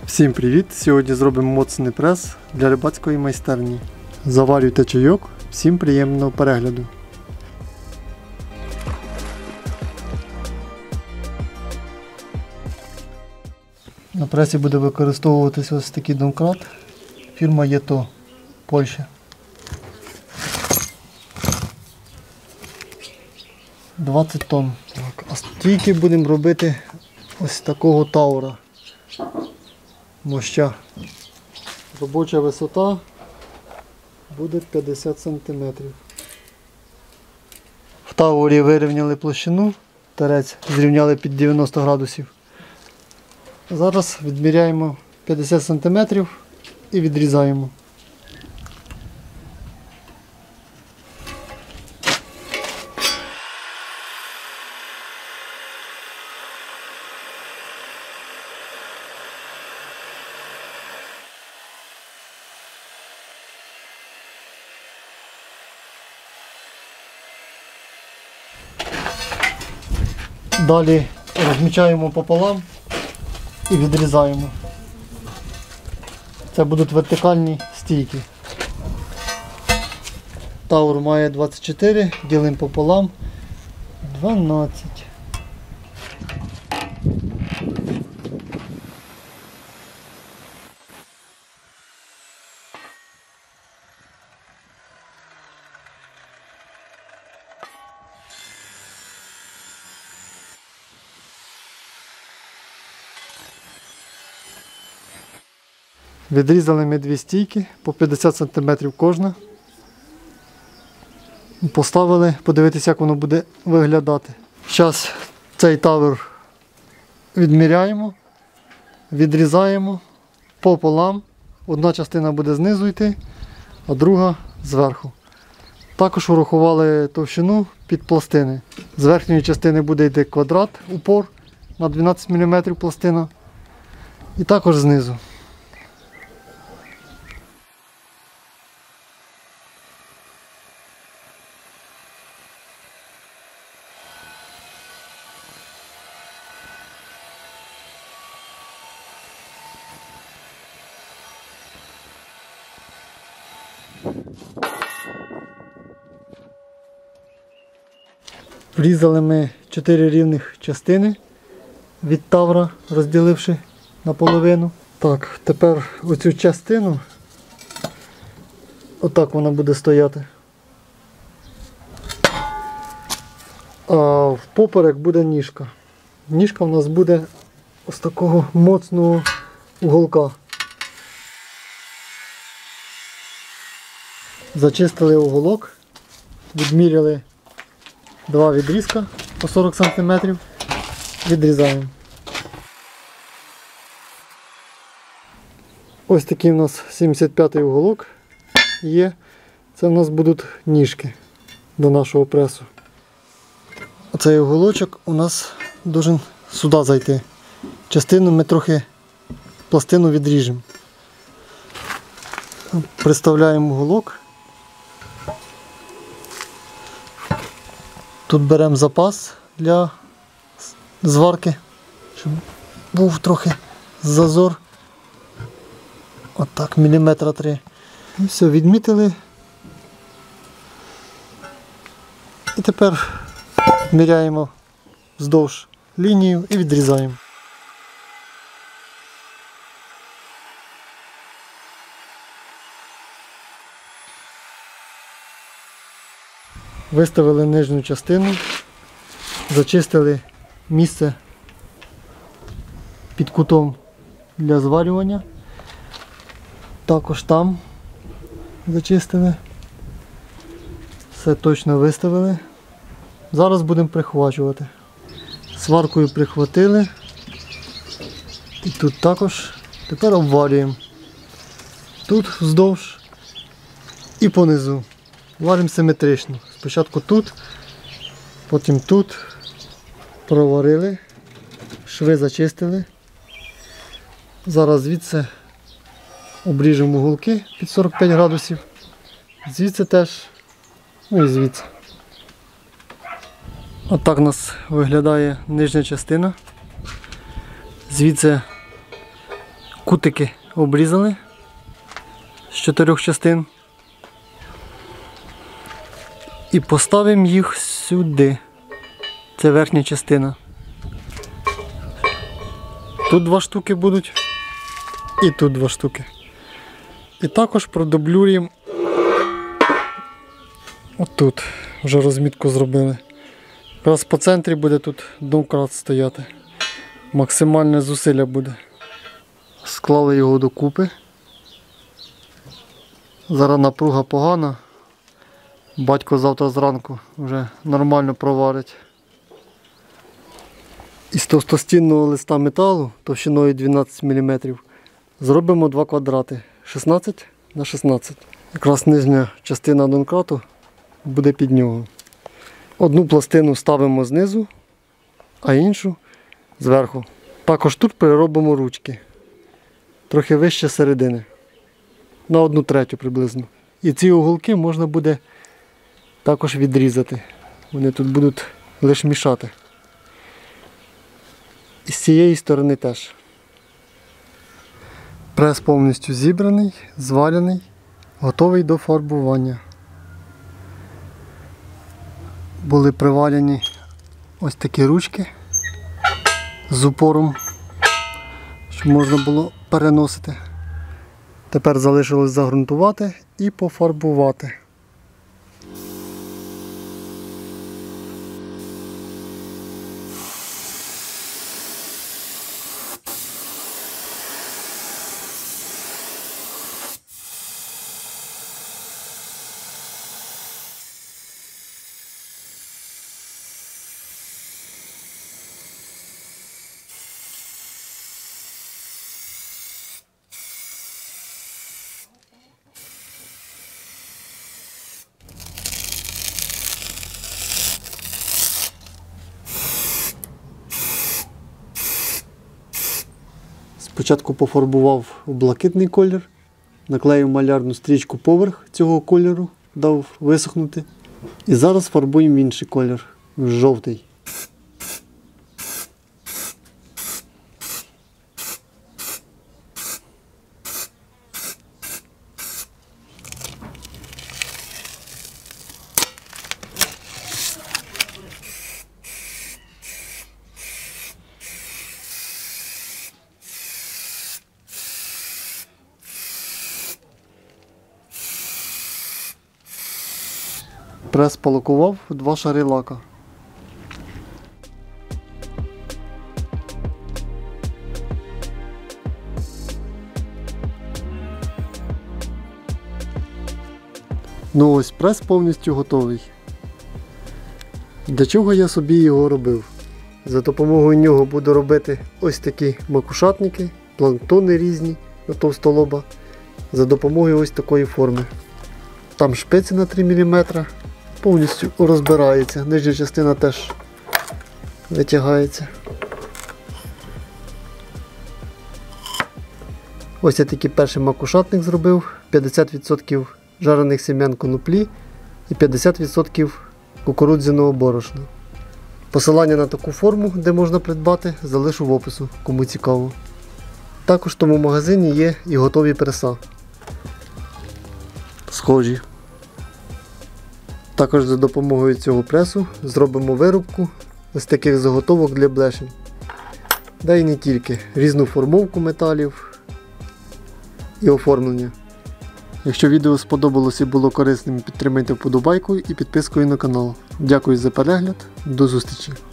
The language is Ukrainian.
Всім привіт! Сьогодні зробимо моцний прес для рибацької майстерні. Заварюйте чайок, всім приємного перегляду. На пресі буде використовуватись ось такий домкрат. Фірма ЄТО, Польща. 20 тонн. А стійки будемо робити ось такого таура. Моща. Робоча висота буде 50 см. В таурі вирівняли площину, терець зрівняли під 90 градусів. Зараз відміряємо 50 см і відрізаємо. Далі розмічаємо пополам і відрізаємо. Це будуть вертикальні стійки. Таур має 24, ділимо пополам 12. Відрізали ми дві стійки по 50 см кожна. Поставили подивитися, як воно буде виглядати. Зараз цей тавер відміряємо, відрізаємо пополам. Одна частина буде знизу йти, а друга зверху. Також урахували товщину під пластини. З верхньої частини буде йти квадрат, упор на 12 мм пластина. І також знизу. Врізали ми 4 рівних частини від тавра, розділивши наполовину. Так, тепер оцю частину, отак вона буде стояти. А впоперек буде ніжка. Ніжка у нас буде ось такого моцного уголка. Зачистили уголок, відміряли 2 відрізка по 40 см, відрізаємо. Ось такий у нас 75-й уголок є. Це у нас будуть ніжки до нашого пресу. Оцей уголочок у нас должен сюди зайти. Частину ми трохи пластину відріжемо. Приставляємо уголок. Тут беремо запас для зварки, щоб був трохи зазор. Отак, міліметра 3. І все, відмітили. І тепер міряємо вздовж лінію і відрізаємо. Виставили нижню частину, зачистили місце під кутом для зварювання. Також там зачистили. Все точно виставили. Зараз будемо прихвачувати. Сваркою прихватили. І тут також. Тепер обварюємо. Тут вздовж і понизу. Варимо симетрично. Спочатку тут, потім тут. Проварили, шви зачистили. Зараз звідси обріжемо уголки під 45 градусів. Звідси теж, ну і звідси. Отак у нас виглядає нижня частина. Звідси Кутики обрізали з 4 частин. І поставимо їх сюди. Це верхня частина. Тут 2 штуки будуть. І тут 2 штуки. І також продублюємо отут. Вже розмітку зробили. Якраз по центрі буде тут домкрат стояти. Максимальне зусилля буде. Склали його докупи. Зараз напруга погана. Батько завтра зранку вже нормально проварить. Із товстостінного листа металу товщиною 12 мм зробимо 2 квадрати 16 на 16. Якраз нижня частина донкрату буде під нього. Одну пластину ставимо знизу, а іншу зверху. Також тут переробимо ручки. Трохи вище середини. На 1/3 приблизно. І ці уголки можна буде також відрізати. Вони тут будуть лише мішати. І з цієї сторони теж. Прес повністю зібраний, зварений, готовий до фарбування. Були приварені ось такі ручки з упором, щоб можна було переносити. Тепер залишилось загрунтувати і пофарбувати. Спочатку пофарбував у блакитний колір, наклеїв малярну стрічку поверх цього кольору, дав висохнути. І зараз фарбуємо в інший колір, в жовтий. Прес полакував 2 шари лака. Ну ось прес повністю готовий. Для чого я собі його робив? За допомогою нього буду робити ось такі макушатники, планктони різні на товстолоба. За допомогою ось такої форми. Там шпиці на 3 мм. Повністю розбирається, нижня частина теж витягається. Ось я такий перший макушатник зробив, 50% жарених семян коноплі і 50% кукурудзяного борошна. Посилання на таку форму, де можна придбати, залишу в опису, кому цікаво. Також в тому магазині є і готові преса. Схожі. Також за допомогою цього пресу зробимо виробку ось таких заготовок для блешень. Да і не тільки, різну формовку металів і оформлення. Якщо відео сподобалось і було корисним, підтримайте вподобайкою і підпискою на канал. Дякую за перегляд, до зустрічі!